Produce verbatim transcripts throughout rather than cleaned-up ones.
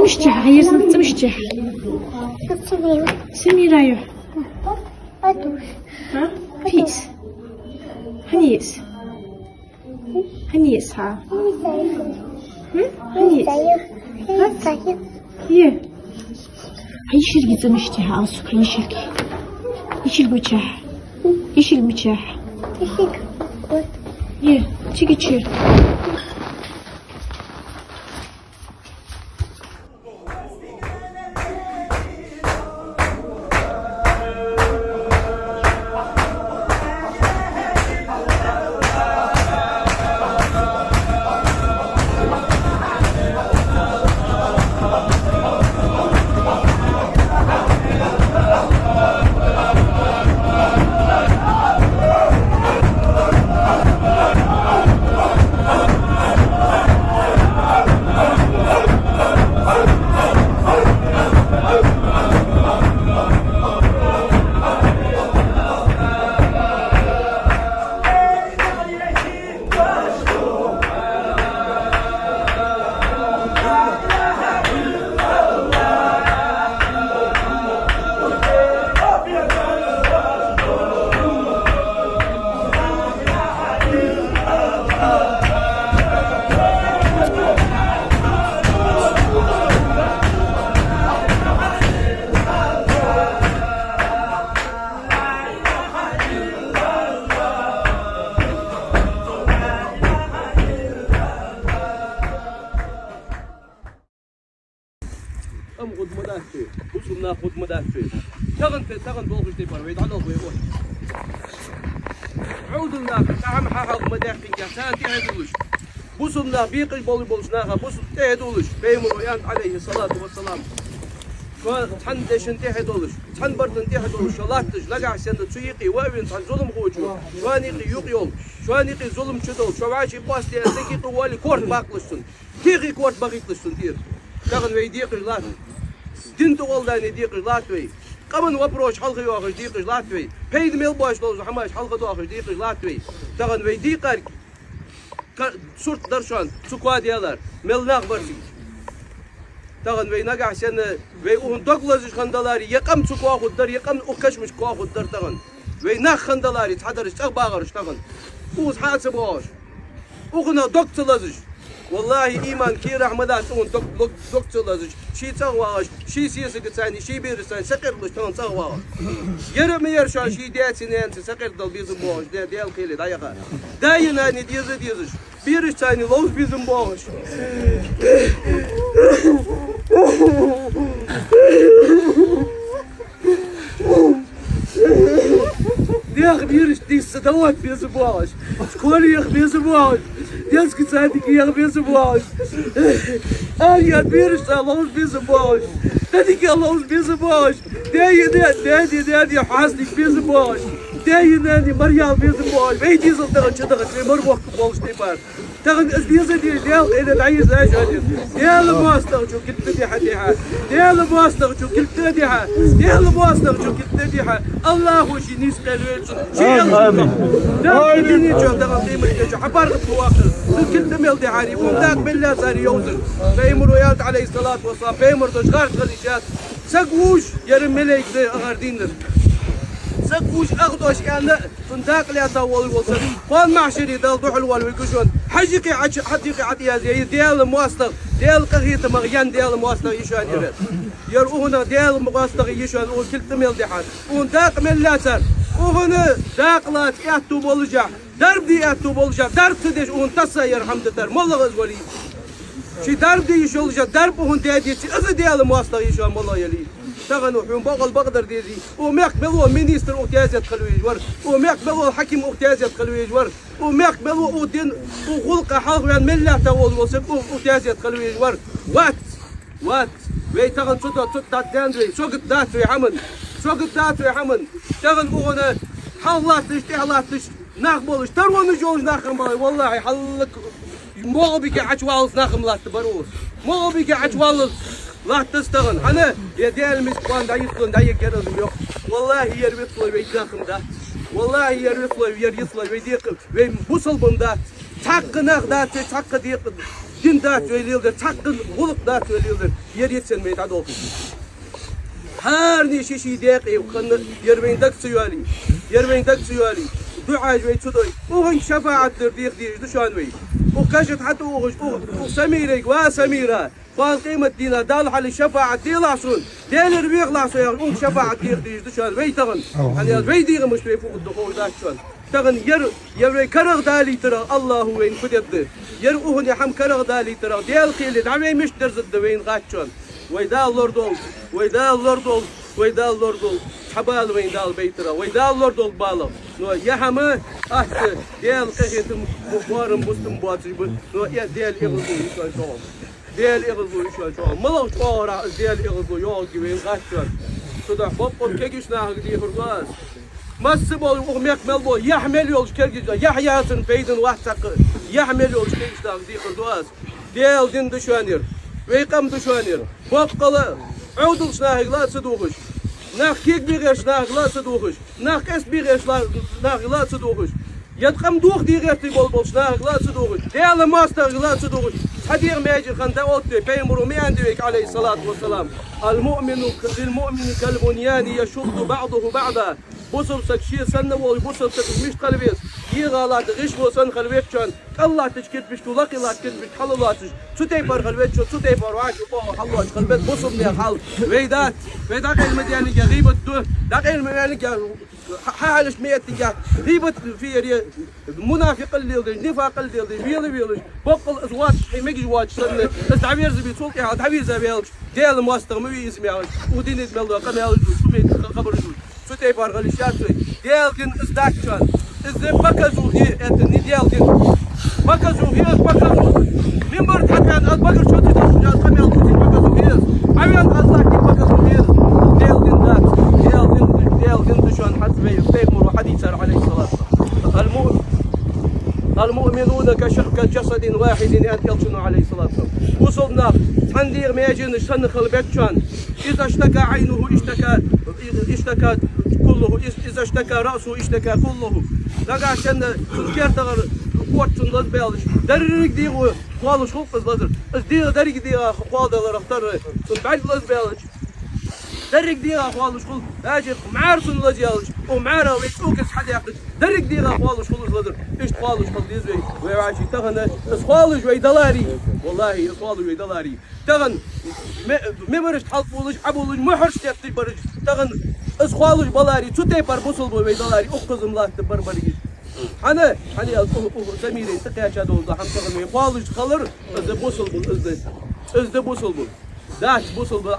تمشي هي اسمك تمشي سميرة يو ها فيس هنيس هنيس ها هنيس يه هاي شرقي تمشي ها أصفر يشرقي يشيل بتشاح يشيل بتشاح يه تيجي تشيل أم خد مدافع، وصلنا خد مدافع. تغن تغن بوقش تبار ويد على ويقول. عود لنا كعم حاق مدافع كسان تهدولش. وصلنا بيقش بول بولشنا وصل تهدولش. بيمر ويان عليه الصلاة والسلام. تحن دشن تهدولش. تحن برتن تهدولش. الله تج لقى سند تسيقي وين تحن ظلم خوجو. شوانيقي يقيول. شوانيقي ظلم شدول. شواشي باستي أسكي طوالي كورت باقلشتن. تيجي كورت باقلشتن تير. تغن ويديق لات دين تقول داني ديق لاتوي قمن وبروش حلقي واخر ديق لاتوي بيد ميل باش لوز حماش حلقة واخر ديق لاتوي تغن ويديق صورت درشان سكوا ديالار ميل ناقبرسي تغن وينقع سن ويقون دوغلز خندلاري يقم سكوا خدر يقم اوكش مش كوا خدر تغن ويناخ خندلاري تحضرش تغباغرش تغن اوز حاسبوش اوغنا دوكتلازش والله إيمان كي رحمدات أون دك دك دك تلازج شي تغواش شي سياسة ثاني شي بيرسان سكر لش تون تغواش يرمي يرشان شي ديات سنين سكر دل بيزم باش ده ديال كيلي دايقة داينا ني ديز ديزش بيرش ثاني لوز بيزم باش ديال بيرش ديس سدوات بيزم باش شكون يخ بيزم باش ديالك تصدق يا بيزم باش أنا بيرش لوز بيزم باش تديك لوز بيزم باش داي داي داي داي حاسنك بيزم باش داي ناني مريم بيزم باش بيجي زلطة شدقت في مروح باش تبار تغن ازديزة دي ديال إذا تعيش ايش هذي ديال مواستغ شو كنت تديها ديها ديال مواستغ شو كنت تديها ديال مواستغ شو كنت تديها الله وشي نيس قالوا شي آمين دايني شو تغن قيمة شو حبار الواقع كنت ميل دي حالي ومداك بالله صار يوزن بيمر ويالت عليه الصلاة والسلام بيمر تشغار غليشات سقوش يرمي ليك زي أغاردينر سقوش أخدوش يعني تنداق لي أطول والسن فان معشري دال دوح الوال ويكشون حجيقي عش حجيقي عطيا زي ديال مواستغ ديال قهيت مغيان ديال مواستغ يشان يرد يرؤونا ديال مواستغ يشان وكل تميل دحان ونداق من لاتر وهنا داقلات ياتو بولجا درب دي ياتو بولجا درب تدش وانتصى يرحم دتر مالله غزولي شي درب دي يشولجا درب وهن ديادي إذا ديال مواستغ يشان مالله يلي تغنوا حيوم بقول بقدر ديزي وماك بلو مينيستر اغتيازات خلوي جور وماك بلو حكيم اغتيازات خلوي جور وماك بلو ودين وغلق حلق من ملة تقول وسب اغتيازات خلوي جور وات وات وي تغن صوت صوت داندري سوق دات في حمن سوق دات في حمن تغن وغنا حلات تشتي حلات تش ناقبلش ترون جوج ناقم والله حلك مو بك عشوال ناقم لا تبروس مو بك عشوال لا تستغن أنا يا ديال مسكون دا يطلع دا يكرز يوم والله يربطل ويداخم دا والله يربطل ويريطل ويديق وين بوصل بندات تحق ناخ دا تحق ديق دين دات ويليلدر تحقن غلق دات ويليلدر يريد سن ميت عدوكي هارني شيشي دقيقة وخن يربين دك سيوالي يربين دك سيوالي دعاء جوي تدوي وهن شفاعة درديق ديش دشان وي وكشت حتى وغش وسميرك وسميرة قال قيمة دينا دال على الشفاعة دي لاسون ديل ربيع لاسون يا شفاعة ديق ديش دشان وي تغن يعني وي ديق مش بيفوق الدخول داك شان تغن ير ير كرغ دالي ترى الله وين فدد ير وهن يحم كرغ دالي ترى ديل قيل دعمي مش درز الدوين غاتشون ويدا اللوردول ويدا اللوردول ويدا اللوردول حبال وين دال بيترا ويدا اللوردول بالا نو يحما أحت ديال قهيت مبارم بستم باتش نو يا ديال إغلو يشان شو ديال إغلو يشان شو ملو شورا ديال إغلو يوجي وين غاشان صدق بقول كيجش ناهج دي هرقاس ما سبوا وميك ملبو يحمل يولش كيجش يحياتن بيدن واحد يحمل يولش كيجش ناهج دي هرقاس ديال دين دشانير ويقام دشانير بقلا عودل شناهج لا تصدوقش ناخ كيك بيغش ناخ لا تصدوقش ناخ كاس بيغش ناخ لا تصدوقش يتقم دوخ دي غيرتي بول بول ناخ لا تصدوقش ديال ماستر لا تصدوقش حدير ماجي خندا اوتي بيمرو مي عندك عليه الصلاه والسلام المؤمن للمؤمن كالبنيان يشد بعضه بعضا بوصل سكشي سنة وول بوصل سك مش قلبيس يغالات غش وسن خلويت شان الله تشكت بش تلاقي لا تشكت بش حلولاتش تتي بر خلويت شو تتي بر واش او حلوش خلبت بوصل يا حال ويدات ويدات المديان غيبه دو داك المديان حالش ميت تجاه غيبه في منافق اللي نفاق اللي بيلي بيلي بقل ازواج حيمج واج سن تعبير زبي سلطي هذا تعبير زبي ديال ماستر مي اسمي ودين ملو قناه شو خبر ستي بارغلي شاتوي ديالكن ازداكشان ازدي بكزو هي اتني ديالكن بكزو هي بكزو ميمبر حكان البقر شوتي تشجع خميل بكزو هي عيان ازاكي بكزو هي ديالكن ذات ديالكن ديالكن دشان حسبي بيمر حديث عليه الصلاه المؤمن المؤمنون كشق جسد واحد يلشن عليه الصلاه والسلام وصلنا تندير ما يجي شنخل بيتشان اذا اشتكى عينه اشتكى اشتكى كله اذا اشتكى راسه اشتكى كله لقى عشان تذكر تغر قوت تنضد بيالش دريك ديغو قالش خلق الزدر ديغ دريك ديغ قواد اختار تنبعد لز بيالش دريك ديغ قالش خلق اجي معارف لزيالش ومعارف ويتوكس حد ياخذ دريك ديغ قالش خلق الزدر ايش قالش خلق ديزوي ويعاشي تغنى اسقالش وي دلاري والله اسقالش وي دلاري تغن ممرش حلفولش حبولش محرش تيتي برج تغن اسقالش بلاري تتي بر بوصل وي دلاري اقزم لا تبربري انا حني زميلي تقيا شادو هم تغني قالش خلر از بوصل از از بوصل داش بوصل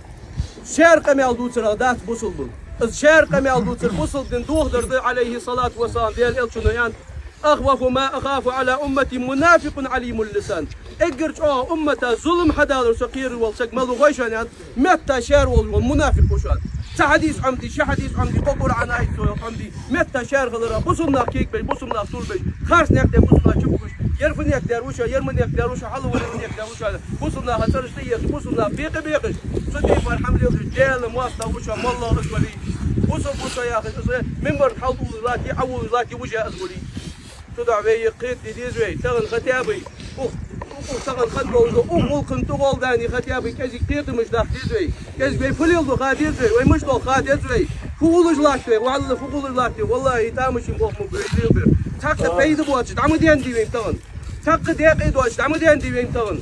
شارق مال دوتر داش بوصل از شارق مال دوتر بوصل دن دوغدر عليه الصلاه والسلام ديال الشنيان أخوف ما أخاف على أمتي منافق عليم اللسان اقرج أو أمته ظلم حدال سقير والسق ملو غيشان متى شار والمنافق وشان تحديث عمدي شحديث عمدي قبر عن عيد عمدي متى شار غلرا بصمنا كيك بي بصمنا طول بي خاص نقدر بصمنا شبكش يرفن يقدر وشا يرمن يقدر وشا حلو يرمن يقدر وشا بصمنا هترش تيس بصمنا بيق بيقش صدي فرحم لي الرجال مواسطة وشا والله أسولي بصم بصا يا أخي منبر حلو لاتي عول لاتي وجه أسولي تدع بي قيد ديزوي تغن ختيابي أخ أخ تغن خدول أخ ملكن تقول داني ختيابي كذي قيد مش داخل ديزوي كذي بي فليل دو خاد ديزوي وي مش دو خاد ديزوي فقولش لاتي وعلى فقول لاتي والله تامش مخ مبريبر تاك بيد بواتش دعم ديان دي وين تغن تاك دقيق دوش دعم ديان دي وين تغن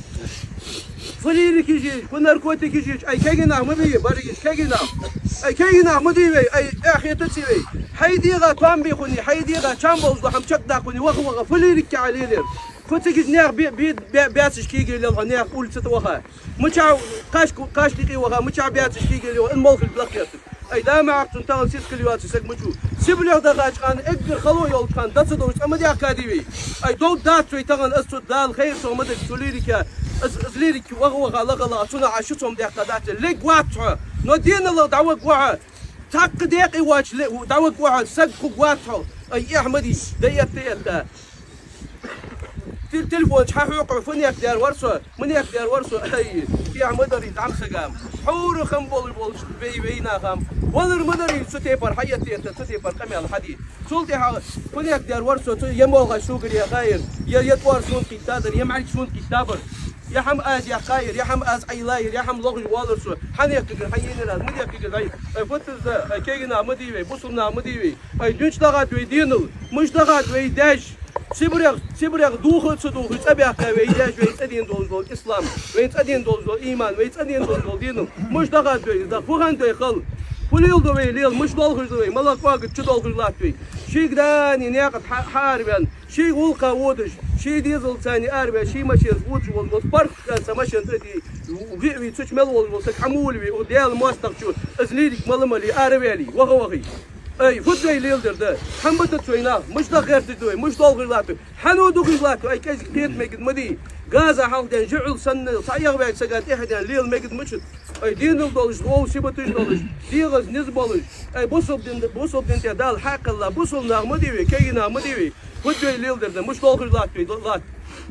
فليل كيجي ونركوتي كيجي أي كيجينا ما بيه بريش كيجينا أي كيجينا ما ديوي أي أخي تسوي حيديغا توام بيخوني حيديغا شامبوز وحم شك داخوني وخ وخ فليرك عليلر فتجد نير بي بي بياتش كيجي للغ نير قول ستوخا مشاو قاش قاش دقي وخا مشاو بياتش كيجي لو المولك البلاكيات أي دا ما عرفت تاغل سيس كليوات سك مشو سيبليغ دغاش كان اقدر خلو يول كان داتسدوش اما دي اكاديمي أي دو دات وي تاغل اسود دال خير سو مدك فليرك از ليرك وخ وخ لغلا تنا عشتهم دي قدات ليك واتو نو دين الله دعوك وعا تاق دقيقي واش دعوك وعا سق قواتو أي أحمدي ديت ديت تلفون شحال يوقع فين يقدر ورسو من يقدر ورسو اي يا مدري دعم سقام حور خم بول بول بي بينا خم ولر مدري ستيبر حياتي انت ستيبر قمي الحديد سلطي فين يقدر ورسو يموغا شوقر يا خير يا يتوار شون كتادر يا معك شون كتابر يا حم از يا خير يا حم از عيلاير يا حم لغي والرسو حن يقدر حيينا مد يقدر هاي فتز كيغنا مديوي بوصلنا مديوي اي دنش دغات ويدينو مش دغات ويداش سيبريغ سيبريغ دوخ تصدوخ تبع كويداش ويتدين دول دول اسلام ويتدين دول دول ايمان ويتدين دول دول دينو مش دغات وي دا فوغان دوي خل وليل دوي ليل مش دول دوي ملك واقد تشدول غلات وي شي قداني ناقد حاربان شي ولقا ودش شي ديزل ثاني اربع شي ماشي وج وال بارك سماشن تدي وفي وي تش مل وال حمول وي وديال ماستقشو ازليدك ململي اربالي وهو وهي اي فوتوي ليلدر ده حمبت توينا مش دغير تدوي مش دول غلات حنو دو غلات اي كاز كيت ميد مدي غازا حالدن جعل سن صايغ باك سغات احدان ليل ميد مشت اي دينل دولش او سيبتوش دولش ديغز نزبولش اي بوسوب دين بوسوب دين دال حق الله بوسول نغمديوي كينا مديوي فوتوي ليلدر ده مش دول غلات غلات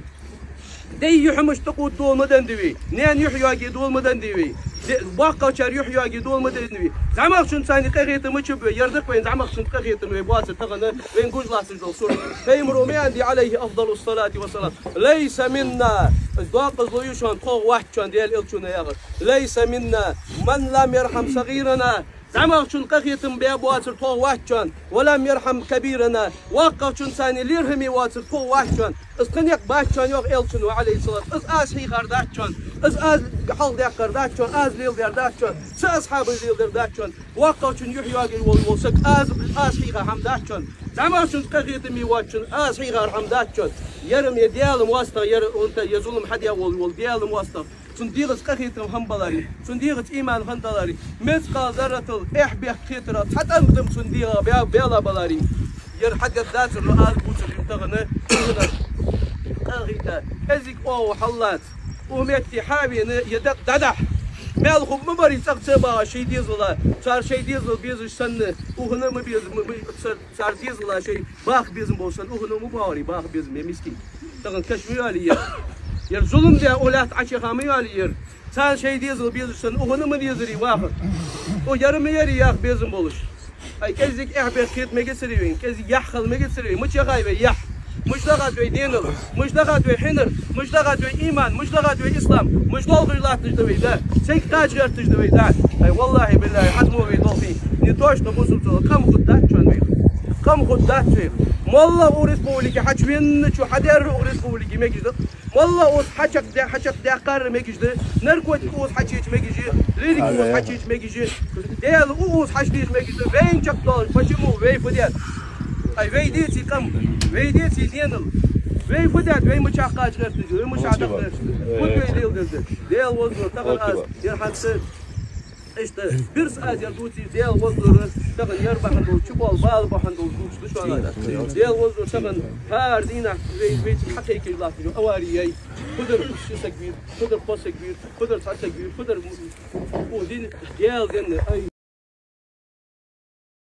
دي يحمش تقود دول مدن ديوي نين يحيى دول مدن ديوي باقا شار يحيى دول مدن ديوي زعما شن ثاني قريت مشب يردك وين زعما شن قريت وين باص تغنى وين جوج لاس دول سور فيمرو عندي عليه افضل الصلاه والسلام ليس منا ضاق الضيوشان طو واحد شان ديال التشونا يا ليس منا من لم يرحم صغيرنا زعما شن قريت باب واتر طو واحد شان ولم يرحم كبيرنا واقع شن ثاني ليرهمي واتر طو واحد شان اسقنيق باشان يوغ التشنو عليه الصلاه اس اس هي غرداتشان اس اس حال ديق غرداتشان از ليل غرداتشان س اصحاب ليل غرداتشان واقع شن يحيى والوسك از اس هي حمداتشان زعما شن قريت مي واتشن از هي حمداتشان يرم يديال مواسطه ير انت يظلم حد يول ديال مواسطه سنديغس قريت همبلاري سنديغس ايمان هندلاري مثقال ذره احبه خيترات حتى انتم سنديغ بيا بيلا بلاري ير حد الذات الرؤال بوتك تغنى أغيدا كذيك أو حلات ومتي حابي يدق ددح مالهم مباري تقصبا شيء ديزلا صار شيء ديزل بيز سنة وهنا ما بيز صار ديزلا شيء باخ بيز بوسن وهنا مباري باخ بيز مسكين تغن كشميالي ير ظلم ده أولاد عشي خاميالي ير صار شيء ديزل بيز سنة وهنا ما ديزري واخر ويرم يري ياخ بيز بولش أي كذيك إحبي خيط مجسرين كذيك يحخل مجسرين مش غايبة يح مش دغات وي دينل مش دغات وي حنر مش دغات وي ايمان مش دغات وي اسلام مش دول غير لا تجدوي ده سيك تاج غير تجدوي ده اي والله بالله حتمو وي دولفي نيتوش تبوسو كم خدات شون وي كم خدات وي والله وريسبوليكي حجوين شو حدير وريسبوليكي ميجد والله اوس حچق ده حچق ده قار ميجد نركوت اوس حچيچ ميجي ليريك اوس حچيچ ميجي ديل اوس حچيچ ميجي وين چق دول بچمو وي فديات اي وي ديتي كم وي ديتي دينل وي فدات وي مشاقاج غير تجي وي مشاقاج غير فدوي ديل ديل ديل وزن تغل از يرحس işte bir saat yarduti diyal vazdur tağın yer baxandol çubal bal baxandol duç şu ana diyal vazdur tağın her dina ve ve hakiki lafı avariyay kudur şisek bir kudur posek bir kudur saçek bir kudur o din diyal gene ay